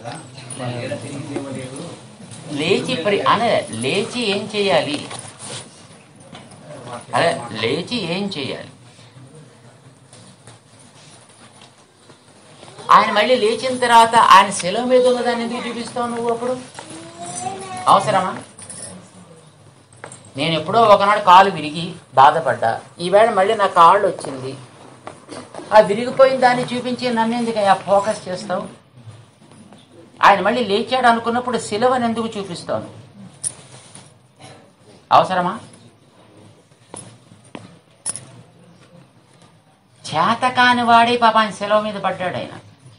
లేచి లేచి ఏం చేయాలి? అదే లేచి ఏం చేయాలి? ఆయన మళ్ళీ లేచిన తర్వాత ఆయన శిలువ మీద ఉన్నదాన్ని ఎందుకు చూపిస్తావు నువ్వు? అప్పుడు అవసరమా? నేను ఎప్పుడో ఒకనాడు కాలు విరిగి బాధపడ్డా, ఈవేళ మళ్ళీ నా కాళ్ళు వచ్చింది, ఆ విరిగిపోయిన దాన్ని చూపించి నన్ను ఎందుకయ్యా ఫోకస్ చేస్తావు? ఆయన మళ్ళీ లేచాడు అనుకున్నప్పుడు శిలువను ఎందుకు చూపిస్తావు? అవసరమా? చేతకాని వాడే పాపాన్ని శిలువ మీద పడ్డాడు. ఆయన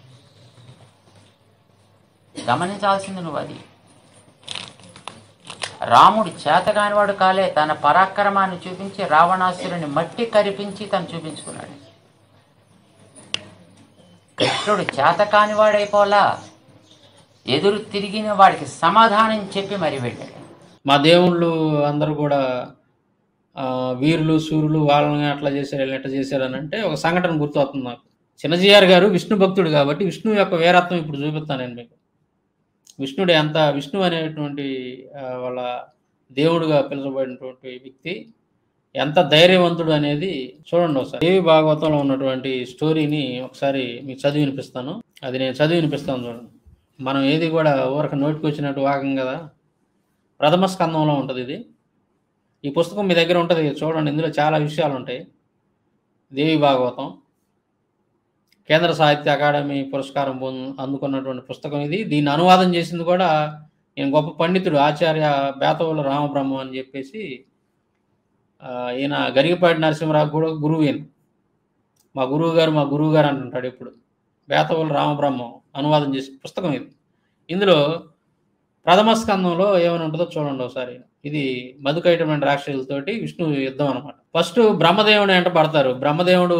గమనించాల్సింది నువ్వు అది. రాముడు చేతకానివాడు కాలే, తన పరాక్రమాన్ని చూపించి రావణాసురుని మట్టి కరిపించి తను చూపించుకున్నాడు. కృష్ణుడు చేతకానివాడైపోలా, ఎదురు తిరిగిన వాడికి సమాధానం చెప్పి మరి వెళ్ళాడు. మా దేవుళ్ళు అందరూ కూడా వీరులు సూర్యులు వాళ్ళని అట్లా చేశారు, వీళ్ళని ఎట్లా చేశారు అని అంటే ఒక సంఘటన గుర్తవుతుంది నాకు. చిన్నజీఆర్ గారు విష్ణు భక్తుడు కాబట్టి విష్ణువు యొక్క వీరత్వం ఇప్పుడు చూపిస్తాను నేను మీకు. విష్ణుడు విష్ణు అనేటువంటి వాళ్ళ దేవుడుగా పిలువబడినటువంటి వ్యక్తి ఎంత ధైర్యవంతుడు అనేది చూడండి ఒకసారి. దేవి భాగవతంలో ఉన్నటువంటి స్టోరీని ఒకసారి మీకు చదివి వినిపిస్తాను. అది నేను చదివి వినిపిస్తాను చూడండి. మనం ఏది కూడా ఊరక నోటికి వచ్చినట్టు వాగం కదా. ప్రథమ స్కందంలో ఉంటుంది ఇది. ఈ పుస్తకం మీ దగ్గర ఉంటుంది చూడండి. ఇందులో చాలా విషయాలు ఉంటాయి. దేవి భాగవతం కేంద్ర సాహిత్య అకాడమీ పురస్కారం అందుకున్నటువంటి పుస్తకం ఇది. దీన్ని అనువాదం చేసింది కూడా నేను గొప్ప పండితుడు ఆచార్య బేతవుల రామబ్రహ్మం అని చెప్పేసి, ఈయన గరిగపాటి నరసింహరావు కూడా గురువు. ఈయన మా గురువు గారు అంటుంటాడు ఇప్పుడు. బేతవుల రామబ్రహ్మం అనువాదం చేసి పుస్తకం ఇది. ఇందులో ప్రథమ స్కందంలో ఏమైనా ఉంటుందో చూడండి ఒకసారి. ఇది మధుకైటమైన రాక్షసులతోటి విష్ణు యుద్ధం అనమాట. ఫస్ట్ బ్రహ్మదేవుడు వెంట పడతారు. బ్రహ్మదేవుడు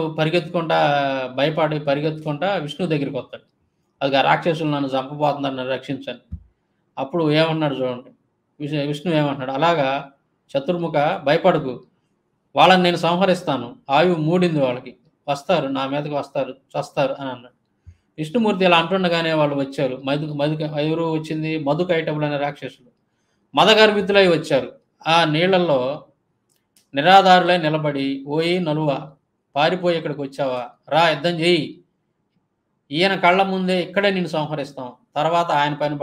పరిగెత్తుకుంటా విష్ణు దగ్గరికి వస్తాడు. అది ఆ రాక్షసులు నన్ను చంపబోతున్నారు, నన్ను రక్షించండి. అప్పుడు ఏమన్నాడు చూడండి, విష్ణు ఏమంటున్నాడు, అలాగా చతుర్ముఖ భయపడకు, వాళ్ళని నేను సంహరిస్తాను, ఆయువు మూడింది, వాళ్ళకి వస్తారు, నా మీదకి వస్తారు, చస్తారు అని అన్నాడు. విష్ణుమూర్తి ఇలా అంటుండగానే వాళ్ళు వచ్చారు. ఎవరు వచ్చింది? మధుకైటవులు అనే రాక్షసులు మదగర్భితులై వచ్చారు. ఆ నీళ్లలో నిరాధారులై నిలబడి, ఓయి నలువ, పారిపోయి ఇక్కడికి వచ్చావా, రా యుద్ధం చేయి, ఈయన కళ్ళ ముందే ఇక్కడే నిన్ను సంహరిస్తాం, తర్వాత ఈయన పైన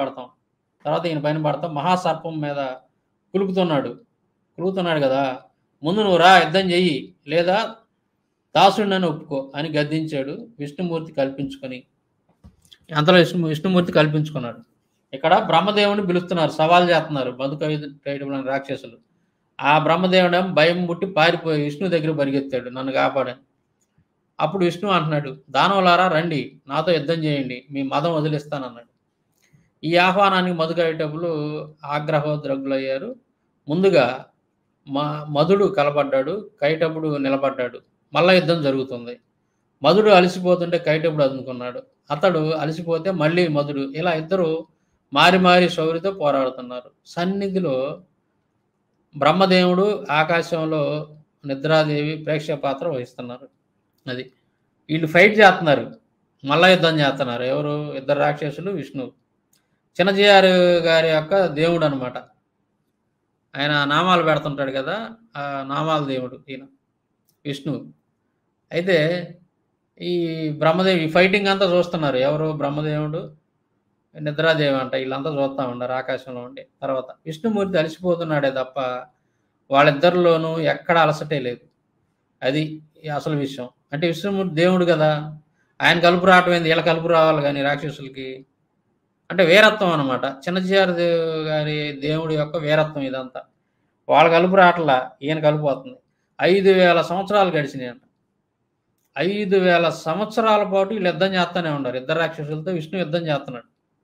పడతాం, మహాసర్పం మీద కులుకుతున్నాడు కదా, ముందు నువ్వు రా యుద్ధం చెయ్యి, లేదా దాసుడిని ఒప్పుకో అని గద్దించాడు విష్ణుమూర్తి కల్పించుకొని. అంతలో విష్ణుమూర్తి కల్పించుకున్నాడు. ఇక్కడ బ్రహ్మదేవుని పిలుస్తున్నారు, సవాల్ చేస్తున్నారు మధుకైటవులైన రాక్షసులు. ఆ బ్రహ్మదేవుడు భయం పుట్టి పారిపోయి విష్ణు దగ్గర పరిగెత్తాడు, నన్ను కాపాడని. అప్పుడు విష్ణు అంటున్నాడు, దానవులారా రండి, నాతో యుద్ధం చేయండి, మీ మదం వదిలిస్తానన్నాడు. ఈ ఆహ్వానానికి మధుకైటవులు ఆగ్రహోద్రగులయ్యారు. ముందుగా మధుడు కలపడ్డాడు, కైటపుడు నిలబడ్డాడు. మళ్ళా యుద్ధం జరుగుతుంది. మధుడు అలసిపోతుంటే కైటపుడు అందుకున్నాడు, అతడు అలసిపోతే మళ్ళీ మధుడు, ఇలా ఇద్దరు మారి శౌర్యతో పోరాడుతున్నారు. సన్నిధిలో బ్రహ్మదేవుడు, ఆకాశంలో నిద్రాదేవి ప్రేక్షక పాత్ర వహిస్తున్నారు. అది వీళ్ళు ఫైట్ చేస్తున్నారు, మళ్ళా యుద్ధం చేస్తున్నారు. ఎవరు? ఇద్దరు రాక్షసులు, విష్ణు. చిన్నజీఆర్ గారి యొక్క దేవుడు అనమాట. ఆయన నామాలు పెడుతుంటాడు కదా, ఆ నామాల దేవుడు ఈయన విష్ణు. అయితే ఈ బ్రహ్మదేవి ఫైటింగ్ అంతా చూస్తున్నారు. ఎవరు? బ్రహ్మదేవుడు, నిద్రాదేవి అంట, వీళ్ళంతా చూస్తూ ఉన్నారు ఆకాశంలో ఉండి. తర్వాత విష్ణుమూర్తి అలసిపోతున్నాడే తప్ప వాళ్ళిద్దరిలోనూ ఎక్కడ అలసటే లేదు. అది అసలు విషయం. అంటే విష్ణుమూర్తి దేవుడు కదా, ఆయన కలుపు రావటం ఏంది, వీళ్ళ కలుపు రావాలి కానీ రాక్షసులకి. అంటే వీరత్వం అనమాట. చిన్నజీఆర్ గారి దేవుడి యొక్క వీరత్వం ఇదంతా. వాళ్ళ కలుపు రావట్లా, ఈయన కలుపు వస్తుంది. 5000 సంవత్సరాలు గడిచినాయి అంట. 5000 సంవత్సరాల పాటు వీళ్ళు యుద్ధం చేస్తూనే ఉన్నారు. ఇద్దరు రాక్షసులతో విష్ణు యుద్ధం చేస్తున్నాడు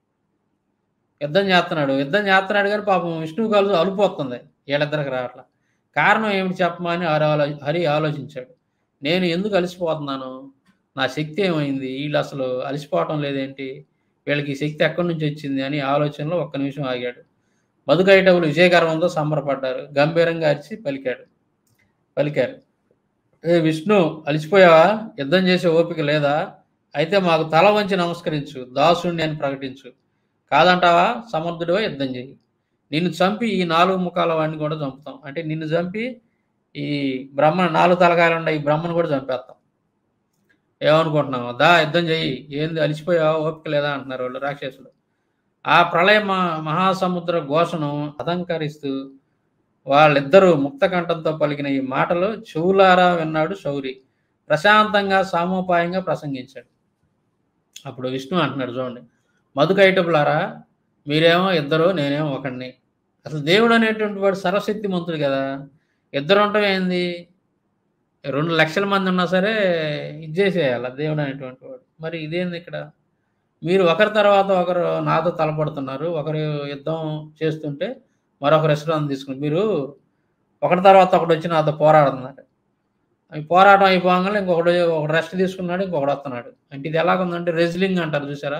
కానీ పాపం విష్ణువు కలుపు అలుపోతుంది, వీళ్ళిద్దరికి రావట్లా. కారణం ఏమిటి చెప్పమని హరి ఆలోచించాడు. నేను ఎందుకు అలసిపోతున్నాను, నా శక్తి ఏమైంది, వీళ్ళు అసలు అలసిపోవటం లేదేంటి, వీళ్ళకి ఈ శక్తి ఎక్కడి నుంచి వచ్చింది అని ఆలోచనలో ఒక్క నిమిషం ఆగాడు. మధుకైటవులు విజయగర్వంతో సంబరపడ్డారు. గంభీరంగా అరిచి పలికారు, ఏ విష్ణు, అలసిపోయావా? యుద్ధం చేసే ఓపిక లేదా? అయితే మాకు తల వంచి నమస్కరించు, దాసుణ్ణి అని ప్రకటించు. కాదంటావా? సమర్థుడివా యుద్ధం చెయ్యి. నిన్ను చంపి ఈ 4 ముఖాల వాడిని కూడా చంపుతాం. అంటే నిన్ను చంపి ఈ 4 తలకాయలున్న ఈ బ్రహ్మను కూడా చంపేస్తాం. ఏమనుకుంటున్నావు? దా యుద్ధం చెయ్యి. ఏంది అలిసిపోయావా? ఓపిక లేదా అంటున్నారు వాళ్ళు రాక్షసులు. ఆ ప్రళయ మహాసముద్ర ఘోషను అలంకరిస్తూ వాళ్ళిద్దరూ ముక్తకంఠంతో పలికిన ఈ మాటలు చెవులారా విన్నాడు శౌరి. ప్రశాంతంగా సామోపాయంగా ప్రసంగించాడు. అప్పుడు విష్ణు అంటున్నాడు చూడండి, మధుకైటపులారా, మీరేమో ఇద్దరు, నేనేమో ఒకడిని. అసలు దేవుడు అనేటువంటి వాడు సర్వశక్తిమంతుడు కదా. ఇద్దరు ఉండటం ఏంది? 2,00,000 మంది ఉన్నా సరే ఇచ్చేసేయాలి దేవుడు అనేటువంటి వాడు. మరి ఇదేంది ఇక్కడ? మీరు ఒకరి తర్వాత ఒకరు నాతో తలపడుతున్నారు. ఒకరు యుద్ధం చేస్తుంటే మరొకరు విశ్రాంతి తీసుకుని మీరు ఒకటి తర్వాత ఒకటి వచ్చి నాతో పోరాడుతున్నారు. ఈ పోరాటం అయిపోగానే ఒకడు రెస్ట్ తీసుకున్నాడు, ఇంకొకడు వస్తున్నాడు. అంటే ఇది ఎలాగుందంటే రెజ్లింగ్ అంటారు చూసారా?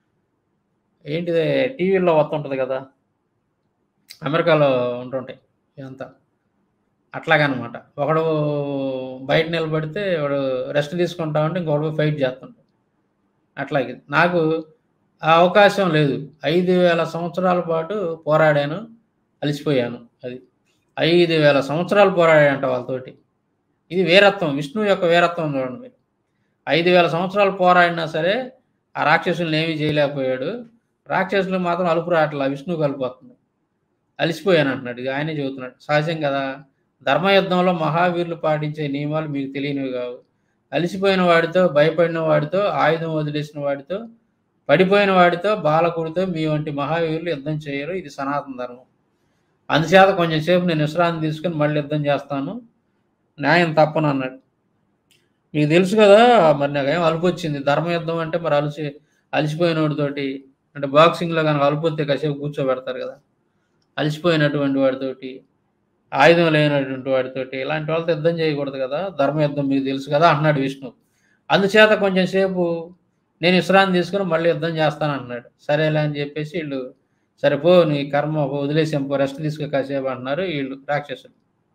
ఏంటిది టీవీల్లో వస్తుంటది కదా, అమెరికాలో ఉంటుంటాయి ఇదంతా. అట్లాగనమాట. ఒకడు బయట నిలబడితే వాడు రెస్ట్ తీసుకుంటా ఉంటే ఇంకొకడు ఫైట్ చేస్తుంటాడు. అట్లాగే నాకు ఆ అవకాశం లేదు. 5,000 సంవత్సరాల పాటు పోరాడాను, అలిసిపోయాను. అది 5,000 సంవత్సరాలు పోరాడాడంట వాళ్ళతోటి. ఇది వీరత్వం, విష్ణువు యొక్క వీరత్వం చూడండి మీరు. 5,000 సంవత్సరాలు పోరాడినా సరే ఆ రాక్షసుల్ని ఏమీ చేయలేకపోయాడు. రాక్షసులు మాత్రం అలుపు రావట్లా, విష్ణువు కలిపోతుంది. అలిసిపోయాను అంటున్నాడు. ఇది ఆయనే చెబుతున్నాడు. సహజం కదా, ధర్మయుద్ధంలో మహావీరులు పాటించే నియమాలు మీకు తెలియనివి కావు. అలిసిపోయిన వాడితో, భయపడిన వాడితో, ఆయుధం వదిలేసిన వాడితో, పడిపోయిన వాడితో, బాలకుడితో మీ వంటి మహావీరులు యుద్ధం చేయరు. ఇది సనాతన ధర్మం. అందుచేత కొంచెం సేపు నేను విశ్రాంతి తీసుకుని మళ్ళీ యుద్ధం చేస్తాను, న్యాయం తప్పను అన్నాడు. మీకు తెలుసు కదా, మరి నాకేం అలుపు వచ్చింది. ధర్మయుద్ధం అంటే మరి అలిసిపోయిన వాడితోటి, అంటే బాక్సింగ్లో కనుక అలుపొస్తే కాసేపు కూర్చోబెడతారు కదా, అలిసిపోయినటువంటి వాడితోటి, ఆయుధం లేనటువంటి వాడితోటి, ఇలాంటి వాళ్ళతో యుద్ధం చేయకూడదు కదా, ధర్మయుద్ధం మీకు తెలుసు కదా అంటున్నాడు విష్ణు. అందుచేత కొంచెం సేపు నేను విశ్రాంతి తీసుకుని మళ్ళీ యుద్ధం చేస్తాను అంటున్నాడు. సరేలే అని చెప్పేసి వీళ్ళు, సరిపో నీ కర్మ వదిలేసాంపో, రెస్ట్ తీసుకో కాసేపు అంటున్నారు వీళ్ళు రాక్షసులు.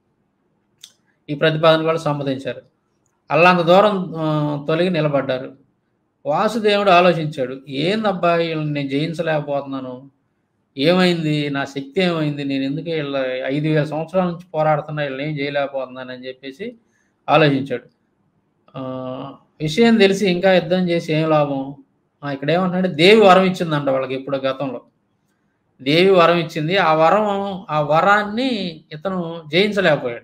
ఈ ప్రతిపాదన కూడా సమ్మతించారు. అల్లంత దూరం తొలగి నిలబడ్డారు. వాసుదేవుడు ఆలోచించాడు, ఏందబ్బా వీళ్ళని నేను జయించలేకపోతున్నాను, ఏమైంది, నా శక్తి ఏమైంది, నేను ఎందుకు వీళ్ళ 5,000 సంవత్సరాల నుంచి పోరాడుతున్నా, వీళ్ళని ఏం చేయలేకపోతున్నాను అని చెప్పేసి ఆలోచించాడు. విషయం తెలిసి ఇంకా యుద్ధం చేసి ఏం లాభం? ఇక్కడ ఏమంటున్నాడు, దేవి వరం ఇచ్చిందంట వాళ్ళకి ఎప్పుడో గతంలో. దేవి వరం ఇచ్చింది. ఆ వరాన్ని ఇతను జయించలేకపోయాడు.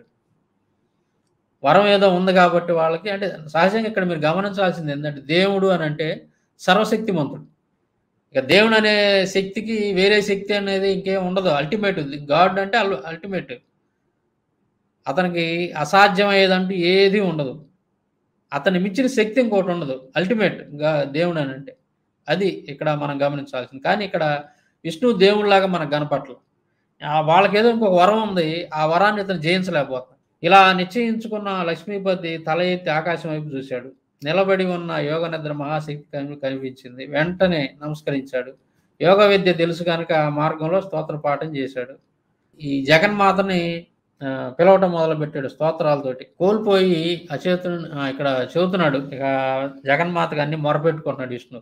వరం ఏదో ఉంది కాబట్టి వాళ్ళకి, అంటే సహజంగా ఇక్కడ మీరు గమనించాల్సింది ఏంటంటే, దేవుడు అని అంటే సర్వశక్తిమంతుడు. ఇక దేవుడు అనే శక్తికి వేరే శక్తి అనేది ఇంకేం ఉండదు. అల్టిమేట్ ఉంది. గాడ్ అంటే అల్టిమేట్. అతనికి అసాధ్యమయ్యేదంటూ ఏది ఉండదు. అతని మించిన శక్తి ఇంకోటి ఉండదు. అల్టిమేట్ దేవుడు అని అంటే అది ఇక్కడ మనం గమనించాల్సింది. కానీ ఇక్కడ విష్ణువు దేవుడిలాగా మనకు కనపట్ల. వాళ్ళకేదో ఇంకొక వరం ఉంది, ఆ వరాన్ని ఇతను జయించలేకపోతున్నాడు. ఇలా నిశ్చయించుకున్న లక్ష్మీపతి తల ఎత్తి ఆకాశం వైపు చూశాడు. నిలబడి ఉన్న యోగ నిద్ర మహాశక్తి కనిపించింది. వెంటనే నమస్కరించాడు. యోగ విద్య తెలుసు కనుక ఆ మార్గంలో స్తోత్ర పాఠం చేశాడు. ఈ జగన్మాతని పిలవటం మొదలుపెట్టాడు స్తోత్రాలతోటి. కోల్పోయి అచేతుడు ఇక్కడ చెబుతున్నాడు. ఇక జగన్మాతకు అన్ని మొరపెట్టుకుంటున్నాడు విష్ణు.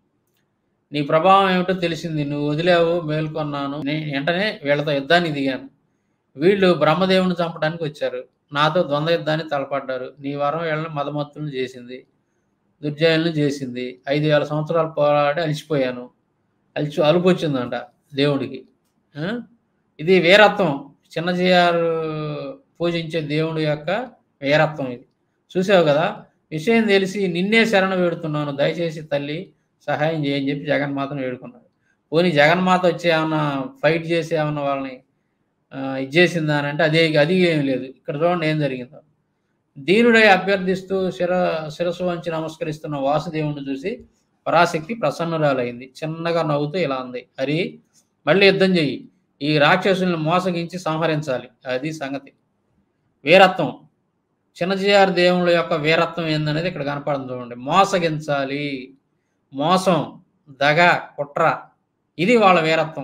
నీ ప్రభావం ఏమిటో తెలిసింది, నువ్వు వదిలేవు, మేల్కొన్నాను. వెంటనే వీళ్ళతో యుద్ధానికి దిగాను. వీళ్ళు బ్రహ్మదేవుని చంపడానికి వచ్చారు, నాతో ద్వంద్వ యుద్ధాన్ని తలపడ్డారు. నీ వరం వీళ్ళని మదమత్తులను చేసింది, దుర్జయులను చేసింది. 5,000 సంవత్సరాలు పోరాడి అలిసిపోయాను. అలుపు వచ్చిందంట దేవుడికి. ఇది వీరత్వం. చిన్నజీఆర్ పూజించే దేవుడి యొక్క వీరత్వం ఇది. చూసావు కదా, విషయం తెలిసి నిన్నే శరణ వేడుతున్నాను, దయచేసి తల్లి సహాయం చేయని చెప్పి జగన్మాతను వేడుకున్నాడు. పోనీ జగన్మాత వచ్చి ఏమన్నా ఫైట్ చేసి ఏమన్నా వాళ్ళని ఇది చేసిందా అని అంటే అది ఏం లేదు. ఇక్కడ చూడండి ఏం జరిగిందో. దీనుడై అభ్యర్థిస్తూ శిరస్సు వంచి నమస్కరిస్తున్న వాసుదేవుని చూసి పరాశక్తి ప్రసన్నురాలైంది. చిన్నగా నవ్వుతూ ఇలా అంది, హరి, మళ్ళీ యుద్ధం చెయ్యి. ఈ రాక్షసుల్ని మోసగించి సంహరించాలి. అది సంగతి. వీరత్వం, చిన్నజీఆర్ దేవుళ్ళ యొక్క వీరత్వం ఏందనేది ఇక్కడ కనపడుతుంది చూడండి. మోసగించాలి, మోసం, దగ, కుట్ర, ఇది వాళ్ళ వీరత్వం.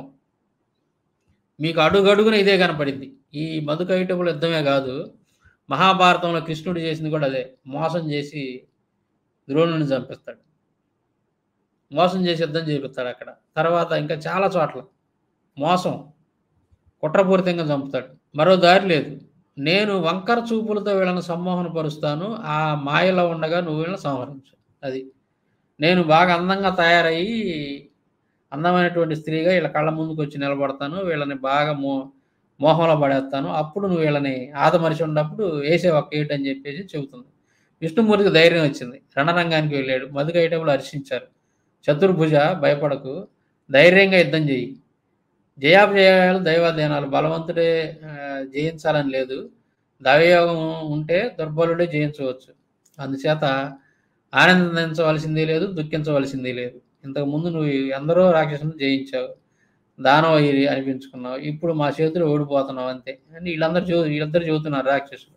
మీకు అడుగడుగున ఇదే కనపడింది. ఈ మధుకైటపుల యుద్ధమే కాదు, మహాభారతంలో కృష్ణుడు చేసింది కూడా అదే. మోసం చేసి ద్రోణుని చంపిస్తాడు. మోసం చేసి యుద్ధం చేపిస్తాడు అక్కడ. తర్వాత ఇంకా చాలా చోట్ల మోసం, కుట్రపూరితంగా చంపుతాడు. మరో దారి లేదు. నేను వంకర చూపులతో వీళ్ళని సమ్మోహనపరుస్తాను. ఆ మాయలో ఉండగా నువ్వు వీళ్ళని సంహరించు. అది. నేను బాగా అందంగా తయారయ్యి, అందమైనటువంటి స్త్రీగా వీళ్ళ కళ్ళ ముందుకొచ్చి నిలబడతాను. వీళ్ళని బాగా మోహంలో పడేస్తాను. అప్పుడు నువ్వు వీళ్ళని ఆదమరిచి ఉన్నప్పుడు ఏసేయి ఒక్క ఏటు అని చెప్పేసి చెబుతుంది. విష్ణుమూర్తికి ధైర్యం వచ్చింది. రణరంగానికి వెళ్ళాడు. మధుకైటవులు హర్షించారు. చతుర్భుజ భయపడకు. ధైర్యంగా యుద్ధం చెయ్యి. జయాపజయాలు దైవాధీనాలు. బలవంతుడే జయించాలని లేదు. దైవయోగం ఉంటే దుర్బలుడే జయించవచ్చు. అందుచేత ఆనందించవలసింది లేదు, దుఃఖించవలసింది లేదు. ఇంతకుముందు నువ్వు ఎందరో రాక్షసులను జయించావు, దానవైరి అనిపించుకున్నావు. ఇప్పుడు మా చేతిలో ఓడిపోతున్నావు అంతే అని వీళ్ళిద్దరు చెబుతున్నారు రాక్షసులు.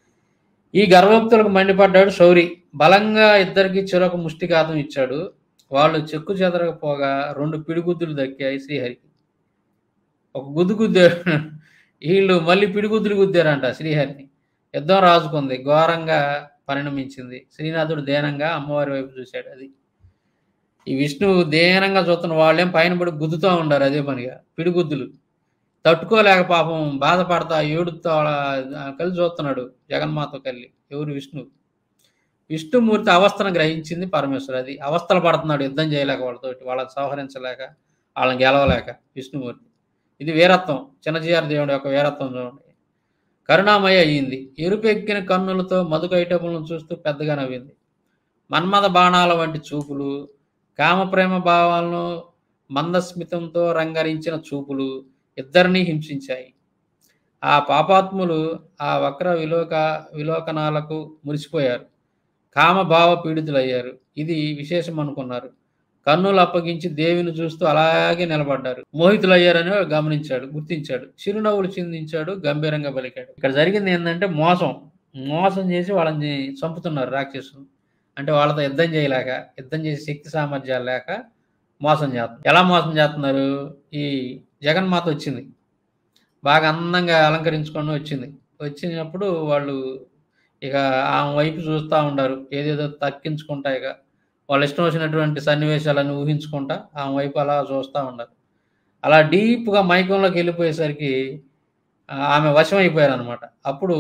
ఈ గర్భోక్తులకు మండిపడ్డాడు శౌరి. బలంగా ఇద్దరికి చెరొక ముష్టిఘాతం ఇచ్చాడు. వాళ్ళు చెక్కు చెదరకపోగా 2 పిడిగుద్దులు దక్కాయి శ్రీహరికి. ఒక గుద్దు గుద్దారు. వీళ్ళు మళ్ళీ పిడిగుద్దులు గుద్దారంట శ్రీహరిని. యుద్ధం రాజుకుంది. ఘోరంగా పరిణమించింది. శ్రీనాథుడు దీనంగా అమ్మవారి వైపు చూశాడు. అది ఈ విష్ణువు దీనంగా చూస్తున్న వాళ్ళేం పైన పడి గుద్దుతూ ఉండారు అదే పనిగా. పిడిగుద్దులు తట్టుకోలేక పాపం బాధపడతా ఏడుతో కలిసి చూస్తున్నాడు జగన్మాత కలిసి. ఎవరు? విష్ణువు. విష్ణుమూర్తి అవస్థను గ్రహించింది పరమేశ్వరు. అది అవస్థలు పడుతున్నాడు యుద్ధం చేయలేక వాళ్ళతోటి, వాళ్ళని సంహరించలేక, వాళ్ళని గెలవలేక విష్ణుమూర్తి. ఇది వీరత్వం. చిన్నజీఆర్ దేవుడి యొక్క వీరత్వం చూడండి. కరుణామయ అయ్యింది. ఎరుపెక్కిన కన్నులతో మధుకైటపులను చూస్తూ పెద్దగా నవ్వింది. మన్మథ బాణాల వంటి చూపులు, కామప్రేమ భావాలను మందస్మితంతో రంగరించిన చూపులు ఇద్దరినీ హింసించాయి. ఆ పాపాత్ములు ఆ వక్ర విలోకనాలకు మురిసిపోయారు. కామభావ పీడితులయ్యారు. ఇది విశేషం అనుకున్నారు. కన్నులు అప్పగించి దేవిని చూస్తూ అలాగే నిలబడ్డారు. మోహితులయ్యారని గమనించాడు, గుర్తించాడు. చిరునవ్వులు చిందించాడు, గంభీరంగా పలికాడు. ఇక్కడ జరిగింది ఏంటంటే మోసం చేసి వాళ్ళని చంపుతున్నారు రాక్షసులు. అంటే వాళ్ళతో యుద్ధం చేయలేక, యుద్ధం చేసే శక్తి సామర్థ్యాలు లేక మోసం చేస్తున్నారు. ఎలా మోసం చేస్తున్నారు? ఈ జగన్మాత వచ్చింది, బాగా అందంగా అలంకరించుకొని వచ్చినప్పుడు వాళ్ళు ఇక ఆమె వైపు చూస్తూ ఉండారు. ఏదేదో తక్కించుకుంటా ఇక వాళ్ళ ఇష్టం వచ్చినటువంటి సన్నివేశాలను ఊహించుకుంటా ఆమె వైపు అలా చూస్తూ ఉన్నారు. అలా డీప్గా మైకంలోకి వెళ్ళిపోయేసరికి ఆమె వశం అయిపోయారు అనమాట. అప్పుడు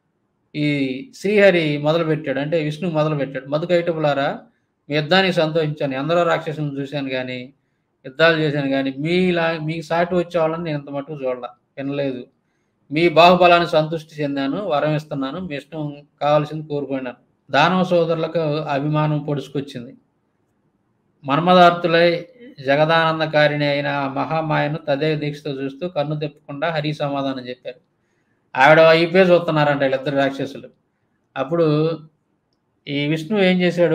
ఈ శ్రీహరి మొదలుపెట్టాడు, అంటే విష్ణువు మొదలుపెట్టాడు. మధుకైటపులారా, మీ యుద్ధానికి సంతోషించాను. ఎందరో రాక్షసులను చూశాను కానీ, యుద్ధాలు చేశాను కానీ, మీకు సాటి వచ్చే వాళ్ళని నేను ఇంత మటుకు వినలేదు. మీ బాహుబలాన్ని సంతృష్టి చెందాను. వరం ఇస్తున్నాను. మీ ఇష్టం కావాల్సింది కోరుకున్నాను. దానవ సోదరులకు అభిమానం పొడుచుకొచ్చింది. మన్మదార్తులై జగదానందకారిణి అయిన మహామాయను తదేవ దీక్షతో చూస్తూ కన్ను తెప్పకుండా హరి సమాధానం చెప్పారు. ఆవిడ వైపే చూస్తున్నారంట వీళ్ళిద్దరు రాక్షసులు. అప్పుడు ఈ విష్ణువు ఏం చేశాడు?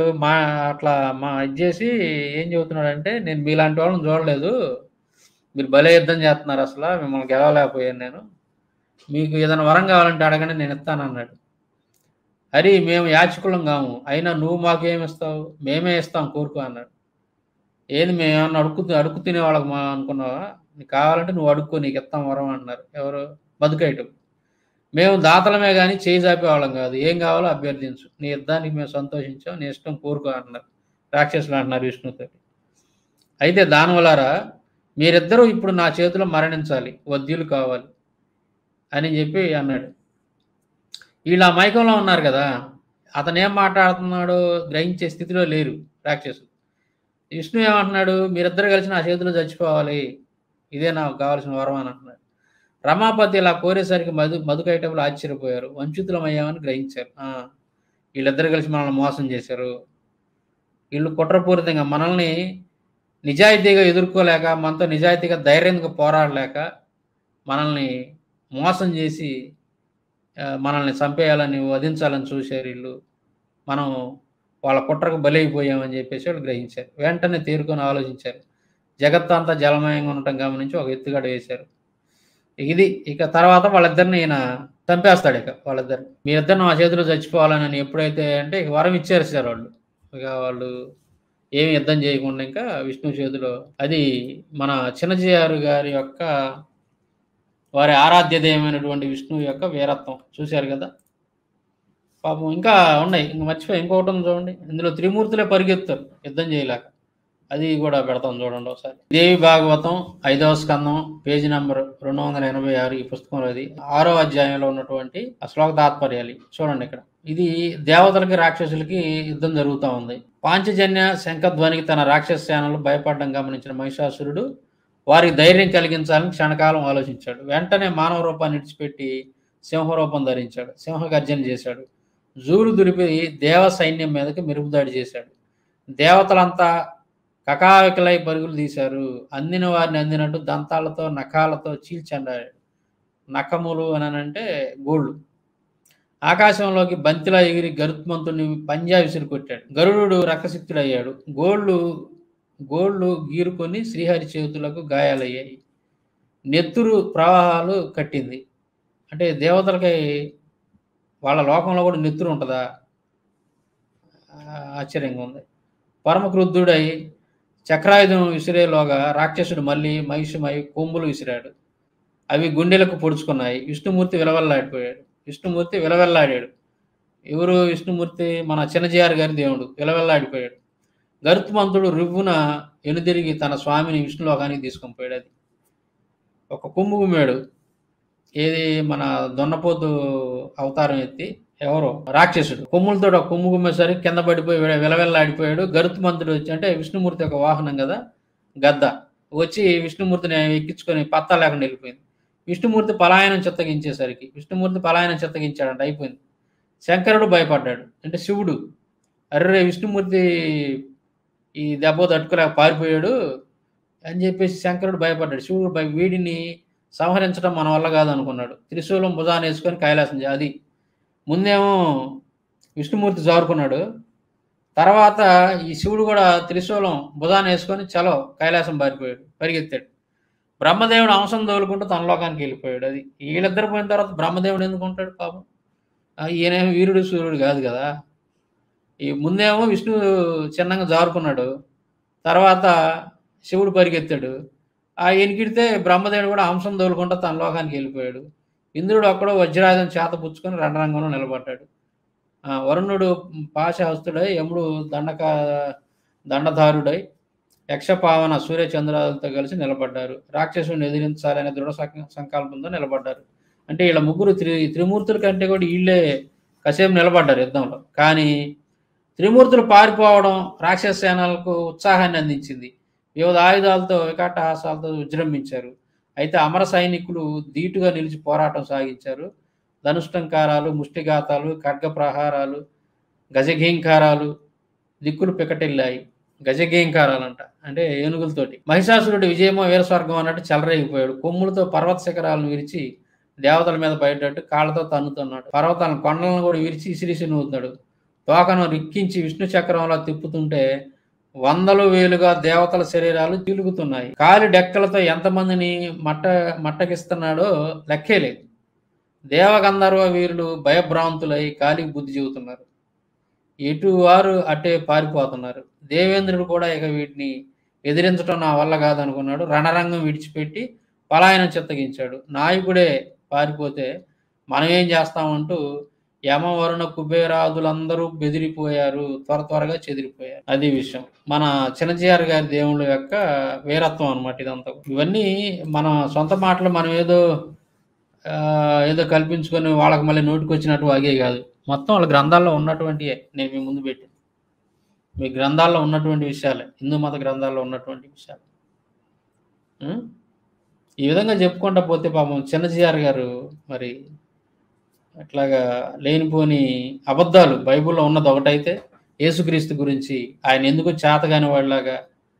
ఇది చేసి ఏం చెబుతున్నాడంటే, నేను మీలాంటి వాళ్ళని చూడలేదు, మీరు భలే యుద్ధం చేస్తున్నారు, అసలు మిమ్మల్ని గెలవలేకపోయాను నేను, మీకు ఏదైనా వరం కావాలంటే అడగండి, నేను ఇస్తానన్నాడు. హరి, మేము యాచకులం కాము, అయినా నువ్వు మాకేమిస్తావు? మేమే ఇస్తాం, కోరుకో అన్నాడు. ఏంది, మేమేమన్నా అడుక్కు తినేవాళ్ళకి అనుకున్నావా? నీకు కావాలంటే నువ్వు అడుక్కో, నీకు ఇస్తాం వరం అన్నారు. ఎవరు? మధుకైటం. మేము దాతలమే కానీ చేయి చాపేవాళ్ళం కాదు, ఏం కావాలో అభ్యర్థించు, నీ యుద్ధానికి మేము సంతోషించాం, నీ ఇష్టం కోరుకో అన్నారు రాక్షసులు. అంటున్నారు విష్ణుతో. అయితే దానవులారా, మీరిద్దరూ ఇప్పుడు నా చేతిలో మరణించాలి, వద్యులు కావాలి అని చెప్పి అన్నాడు. వీళ్ళు ఆ మైకంలో ఉన్నారు కదా, అతను ఏం మాట్లాడుతున్నాడో గ్రహించే స్థితిలో లేరు రాక్షసులు. విష్ణు ఏమంటున్నాడు? మీరిద్దరు కలిసి నా చేతిలో చచ్చిపోవాలి, ఇదే నాకు కావాల్సిన వరం అని అంటున్నాడు. రమాపతి ఇలా కోరేసరికి మధుకైటపులు ఆశ్చర్యపోయారు. వంచితులమయ్యామని గ్రహించారు. వీళ్ళిద్దరు కలిసి మనల్ని మోసం చేశారు. వీళ్ళు కుట్రపూరితంగా మనల్ని నిజాయితీగా ఎదుర్కోలేక, మనతో నిజాయితీగా ధైర్యంగా పోరాడలేక మనల్ని మోసం చేసి మనల్ని చంపేయాలని, వధించాలని చూశారు వీళ్ళు. మనం వాళ్ళ కుట్రకు బలైపోయామని చెప్పేసి వాళ్ళు గ్రహించారు. వెంటనే తేరుకొని ఆలోచించారు. జగత్తంతా జలమయంగా ఉండటం గమనించి ఒక ఎత్తుగడ వేశారు. ఇది ఇక తర్వాత వాళ్ళిద్దరిని ఈయన చంపేస్తాడు. ఇక వాళ్ళిద్దరిని, మీరిద్దరు నా చేతిలో చచ్చిపోవాలని ఎప్పుడైతే అంటే ఇక వరం ఇచ్చేసారు వాళ్ళు. ఇక వాళ్ళు ఏమి యుద్ధం చేయకుండా ఇంకా విష్ణు చేతిలో. అది మన చిన్నజీఆర్ గారి యొక్క వారి ఆరాధ్య దైవమైనటువంటి విష్ణువు యొక్క వీరత్వం. చూశారు కదా పాపం. ఇంకా ఉన్నాయి, ఇంక మర్చిపోయి ఇంకొకటి ఉంది చూడండి. ఇందులో త్రిమూర్తులే పరిగెత్తారు యుద్ధం చేయలేక. అది కూడా పెడతాం చూడండి ఒకసారి. దేవి భాగవతం 5వ స్కందం పేజీ నంబర్ 286 ఈ పుస్తకంలో ఇది 6వ అధ్యాయంలో ఉన్నటువంటి ఆ శ్లోక తాత్పర్యాలు చూడండి. ఇక్కడ ఇది దేవతలకి రాక్షసులకి యుద్ధం జరుగుతూ ఉంది. పాంచజన్య శంఖధ్వనికి తన రాక్షస సేనలు భయపడడం గమనించిన మహిషాసురుడు వారికి ధైర్యం కలిగించాలని క్షణకాలం ఆలోచించాడు. వెంటనే మానవ రూపాన్ని విడిచిపెట్టి సింహరూపం ధరించాడు. సింహగర్జన చేశాడు. జూలు దులిపి దేవ సైన్యం మీదకి మెరుపుదాడి చేశాడు. దేవతలంతా కకావికలై పరుగులు తీశారు. అందిన వారిని అందినట్టు దంతాలతో నఖాలతో చీల్చండాడు. నఖములు అని అంటే గోళ్ళు. ఆకాశంలోకి బంతిలా ఎగిరి గరుత్మంతుడిని పంజా విసిరి కొట్టాడు. గరుడు రక్తసిక్తుడయ్యాడు. గోళ్ళు గీరుకొని శ్రీహరి చేతులకు గాయాలయ్యాయి. నెత్తురు ప్రవాహాలు కట్టింది. అంటే దేవతలకి వాళ్ళ లోకంలో కూడా నెత్తురు ఉంటుందా? ఆశ్చర్యంగా ఉంది. పరమ క్రుద్ధుడై చక్రాయుధం విసిరేలోగా రాక్షసుడు మళ్ళీ మహిషమై కొమ్ములు విసిరాడు. అవి గుండెలకు పొడుచుకున్నాయి. విష్ణుమూర్తి విలవెల్లాడాడు. ఎవరు విష్ణుమూర్తి? మన చిన్నజీఆర్ గారి దేవుడు విలవెల్లాడిపోయాడు. గరుత్మంతుడు రివ్వున ఎనుదిరిగి తన స్వామిని విష్ణులోకానికి తీసుకొని పోయాడు. అది ఒక కొమ్ము గుమ్మాడు. ఏది? మన దొన్నపోతు అవతారం ఎత్తి ఎవరో రాక్షసుడు కొమ్ములతో ఒక కొమ్ము గుమ్మేసరికి కింద పడిపోయి విలవెల్లాడిపోయాడు. గరుత్మంతుడు వచ్చి, అంటే విష్ణుమూర్తి ఒక వాహనం కదా, గద్ద వచ్చి విష్ణుమూర్తిని ఎక్కించుకొని పత్తా లేకుండా వెళ్ళిపోయింది. విష్ణుమూర్తి పలాయనం చిత్తగించాడంట. అయిపోయింది. శంకరుడు భయపడ్డాడు. అంటే శివుడు, అర్రే విష్ణుమూర్తి ఈ దెబ్బ తట్టుకోలేక పారిపోయాడు అని చెప్పేసి శంకరుడు భయపడ్డాడు. శివుడు వీడిని సంహరించడం మన వల్ల కాదు అనుకున్నాడు. త్రిశూలం భుజాన్ని వేసుకొని కైలాసం అది ముందేమో విష్ణుమూర్తి జారుకున్నాడు. తర్వాత ఈ శివుడు కూడా త్రిశూలం భుజాన్ని వేసుకొని చలో కైలాసం పరిగెత్తాడు. బ్రహ్మదేవుడు అంశం తోలుకుంటూ తన లోకానికి వెళ్ళిపోయాడు. అది వీళ్ళిద్దరు పోయిన తర్వాత బ్రహ్మదేవుడు ఎందుకు ఉంటాడు పాపం? ఈయనేమో వీరుడు సూర్యుడు కాదు కదా. ఈ ముందేమో విష్ణు చిన్నగా జారుకున్నాడు. తర్వాత శివుడు పరిగెత్తాడు. ఆ ఎనికిడితే బ్రహ్మదేవుడు కూడా అంశం తోలుకుంటూ తన లోకానికి వెళ్ళిపోయాడు. ఇంద్రుడు అక్కడో వజ్రాయుధం చేత పుచ్చుకొని రణరంగంలో నిలబడ్డాడు. వరుణుడు పాశహస్తుడై, యముడు దండధారుడై, యక్షపావన సూర్యచంద్రాలతో కలిసి నిలబడ్డారు. రాక్షసుని ఎదిరించాలనే దృఢ సంకల్పంతో నిలబడ్డారు. అంటే వీళ్ళ ముగ్గురు త్రిమూర్తుల కంటే కూడా వీళ్ళే కసేపు నిలబడ్డారు యుద్ధంలో. కానీ త్రిమూర్తులు పారిపోవడం రాక్షస సేనలకు ఉత్సాహాన్ని అందించింది. వివిధ ఆయుధాలతో వికటహాసాలతో విజృంభించారు. అయితే అమర సైనికులు ధీటుగా నిలిచి పోరాటం సాగించారు. ధనుష్టంకారాలు, ముష్టిఘాతాలు, ఖడ్గ ప్రహారాలు, గజఘీంకారాలు దిక్కులు పికటిల్లాయి. గజఘీంకారాలంట అంటే ఏనుగులతోటి. మహిషాసురుడు విజయమో వీరస్వర్గం అన్నట్టు చెలరేగిపోయాడు. కొమ్ములతో పర్వత శిఖరాలను విరిచి దేవతల మీద పడేటట్టు కాళ్ళతో తన్నుతున్నాడు. పర్వతాలను కొండలను కూడా విరిచి ఇసిరిసి నూతున్నాడు. తోకను రిక్కించి విష్ణు చక్రంలో తిప్పుతుంటే వందలు వేలుగా దేవతల శరీరాలు తిరుగుతున్నాయి. కాలి డెక్కలతో ఎంతమందిని మట్టకిస్తున్నాడో లెక్కే లేదు. దేవగంధర్వ వీరులు భయభ్రాంతులై కాలికి బుద్ధి చెబుతున్నారు. ఎటు వారు అటే పారిపోతున్నారు. దేవేంద్రుడు కూడా ఇక వీటిని ఎదిరించడం నా వల్ల కాదనుకున్నాడు. రణరంగం విడిచిపెట్టి పలాయనం చిత్తగించాడు. నాయకుడే పారిపోతే మనం ఏం చేస్తామంటూ యమవరుణ కుబేరాదులందరూ బెదిరిపోయారు. త్వరగా చెదిరిపోయారు. అది విషయం. మన చిన్నజీఆర్ గారి దేవుళ్ళ యొక్క వీరత్వం అనమాట ఇదంతా. ఇవన్నీ మన సొంత మాటలు మనం ఏదో కల్పించుకొని వాళ్ళకి మళ్ళీ నోటికి వచ్చినట్టు వాగే కాదు. మొత్తం వాళ్ళ గ్రంథాల్లో ఉన్నటువంటివే నేను మీ ముందు పెట్టి, మీ గ్రంథాల్లో ఉన్నటువంటి విషయాలే, హిందూ మత గ్రంథాల్లో ఉన్నటువంటి విషయాలు. ఈ విధంగా చెప్పుకుంటా పోతే పాపం చిన్నజీఆర్ గారు మరి అట్లాగా లేనిపోని అబద్ధాలు బైబిల్లో ఉన్నది ఒకటైతే యేసుక్రీస్తు గురించి ఆయన ఎందుకు చేతగాని వాళ్ళలాగా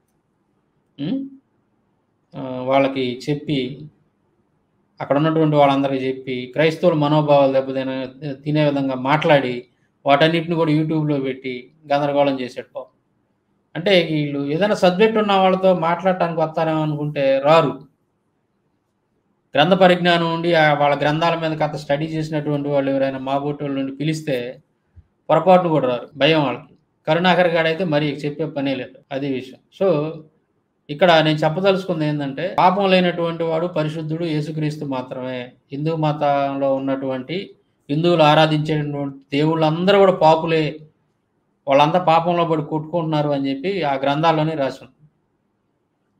వాళ్ళకి చెప్పి, అక్కడ ఉన్నటువంటి వాళ్ళందరికీ చెప్పి క్రైస్తవుల మనోభావాలు తినే విధంగా మాట్లాడి వాటన్నిటిని కూడా యూట్యూబ్లో పెట్టి గందరగోళం చేసాడు పాపం. అంటే వీళ్ళు ఏదైనా సబ్జెక్ట్ ఉన్న వాళ్ళతో మాట్లాడటానికి వస్తారేమో అనుకుంటే రారు. గ్రంథ పరిజ్ఞానం ఉండి వాళ్ళ గ్రంథాల మీద కథ స్టడీ చేసినటువంటి వాళ్ళు ఎవరైనా మాబోటోళ్ళ నుండి పిలిస్తే పొరపాటును కూడా రారు. భయం వాళ్ళకి. కరుణాకర్ గాడైతే మరి చెప్పే పనే లేదు. అది విషయం. సో ఇక్కడ నేను చెప్పదలుచుకుంది ఏంటంటే, పాపం లేనటువంటి వాడు పరిశుద్ధుడు యేసుక్రీస్తు మాత్రమే. హిందూ మతంలో ఉన్నటువంటి హిందువులు ఆరాధించేటువంటి దేవుళ్ళందరూ కూడా పాపులే, వాళ్ళంతా పాపంలో పడి కొట్టుకుంటున్నారు అని చెప్పి ఆ గ్రంథాల్లోనే రాసి ఉంది.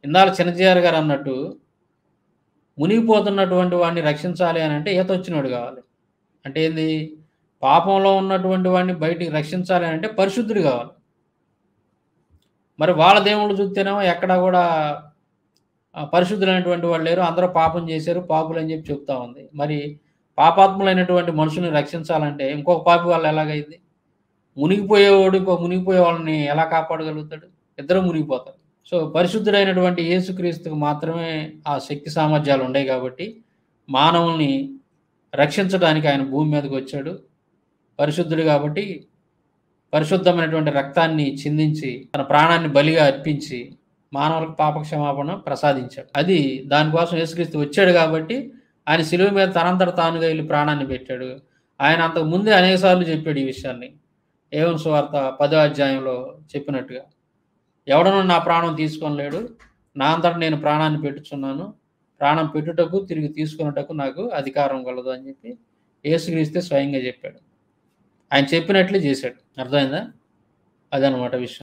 ఇందాల చిన్నజీఆర్ గారు అన్నట్టు మునిగిపోతున్నటువంటి వాడిని రక్షించాలి అని అంటే ఈత వచ్చినోడు కావాలి. అంటే ఏంది? పాపంలో ఉన్నటువంటి వాడిని బయటికి రక్షించాలి అని అంటే పరిశుద్ధుడు కావాలి. మరి వాళ్ళ దేవుళ్ళు చూస్తేనేమో ఎక్కడ కూడా పరిశుద్ధులైనటువంటి వాళ్ళు లేరు, అందరూ పాపం చేశారు, పాపులు అని చెప్పి చెప్తా ఉంది. మరి పాపాత్ములైనటువంటి మనుషుల్ని రక్షించాలంటే ఇంకొక పాపి వాళ్ళు ఎలాగైంది? మునిగిపోయేవాడు ఇంకో మునిగిపోయే వాళ్ళని ఎలా కాపాడగలుగుతాడు? ఇద్దరు మునిగిపోతారు. సో పరిశుద్ధుడైనటువంటి యేసుక్రీస్తుకు మాత్రమే ఆ శక్తి సామర్థ్యాలు ఉన్నాయి కాబట్టి మానవుల్ని రక్షించడానికి ఆయన భూమి మీదకి వచ్చాడు. పరిశుద్ధుడు కాబట్టి పరిశుద్ధమైనటువంటి రక్తాన్ని చిందించి తన ప్రాణాన్ని బలిగా అర్పించి మానవులకు పాపక్షమాపణ ప్రసాదించాడు. అది దానికోసం యేసుక్రీస్తు వచ్చాడు కాబట్టి ఆయన శిలువ మీద తనంతట తానుగా వెళ్ళి ప్రాణాన్ని పెట్టాడు. ఆయన అంతకు ముందే అనేకసార్లు చెప్పాడు ఈ విషయాన్ని. యోహాను సువార్త 10వ అధ్యాయంలో చెప్పినట్టుగా, ఎవడనూ నా ప్రాణం తీసుకొనలేడు, నా అంతటా నేను ప్రాణాన్ని పెట్టుచున్నాను, ప్రాణం పెట్టుటకు తిరిగి తీసుకున్నటకు నాకు అధికారం కలదు అని చెప్పి యేసుక్రీస్తే స్వయంగా చెప్పాడు. ఆయన చెప్పినట్లే చేశాడు. అర్థమైందా? అదనమాట విషయం.